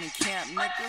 in camp, nigga.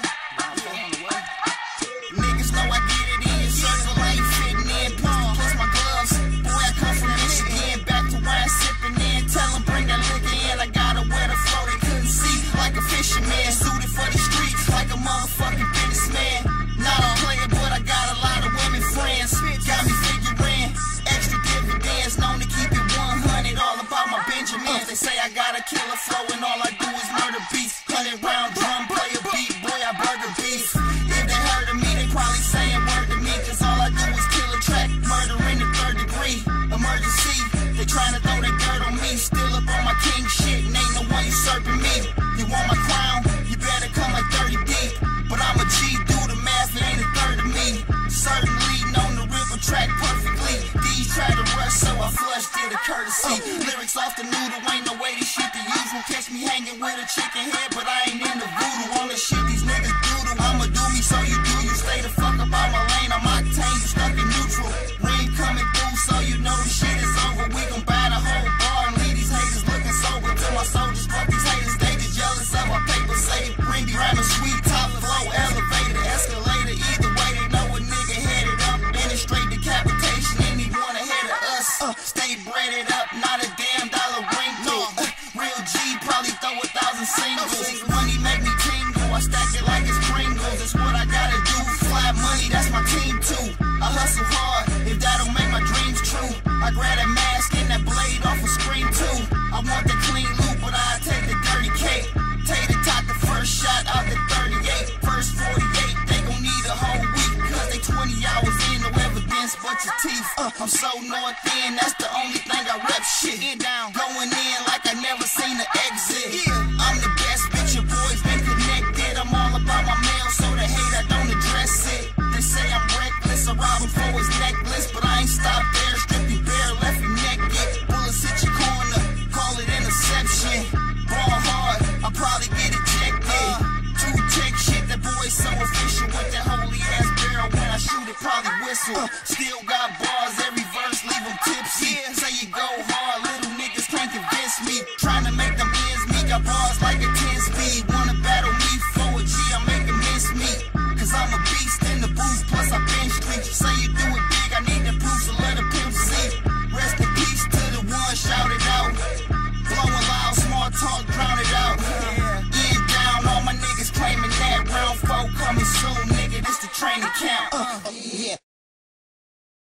Niggas know I get it in, circle ain't fitting in. Plus my gloves, boy I come from Michigan. Back to wine sipping in, tell them bring that liquor in. I gotta wear the flow they couldn't see, like a fisherman. Suited for the streets, like a motherfucking businessman. Not a player, but I got a lot of women friends. Got me figuring, extra dividends, known to keep it 100. All about my Benjamins. They say I got a killer flow and all I do is murder beats. 100 round drum, play a beat, boy I burger beef. If they heard of me, they probably saying word to me, cause all I do is kill a track, murder in the 3rd degree. Emergency, they trying to throw their dirt on me. Still up on my king shit and ain't no one usurping me. You want my crown, you better come like 30 deep. But I'm a G, do the math, it ain't a third of me. Certainly known the river track perfectly. These try to rush, so I flushed it a courtesy. Lyrics off the noodle, ain't no way this shit the usual. Catch me hanging with a chicken head, but I ain't in the voodoo. On the shit these niggas doodle, I'ma do me so you do. You stay the fuck up out my lane, I'm octane, you stuck in neutral. Ring coming through, so you know the shit is over. We gon' buy the whole bar and leave these haters looking sober. Till my soldiers fuck these haters, they just jealous of our paper save. Ring be rhyming sweet, top flow, elevator, escalator. Either way, they know a nigga headed up. And it's straight decapitation, anyone ahead of us. Stay breaded up, not a damn dollar wrinkle. Real G, probably throw 1,000 singles. Money make me tingle, I stack it like it's Pringles. That's what I gotta do, fly money, that's my team too. I hustle hard, if that'll make my dreams true. I grab that mask and that blade off a screen too. I want the clean loot, but I take the dirty cake. Take the top, the first shot out the 38. First 48, they gon' need a whole week, cause they 20 hours in, no evidence but your teeth. I'm so north end, that's the only thing I rep shit. Down, going in like I never seen an exit. I'm the best, bitch, your boys been connected. I'm all about my mail, so the hate I don't address it. They say I'm reckless, I rob him for his necklace, but I ain't stopped there. Stripped you bare, left you naked. Bullets hit your corner, call it interception. Ball hard, I'll probably get ejected. True tech shit, that boy's so official with that holy ass barrel. When I shoot it, probably whistle. Still got bars, every verse leave them tipsy. Say you go hard,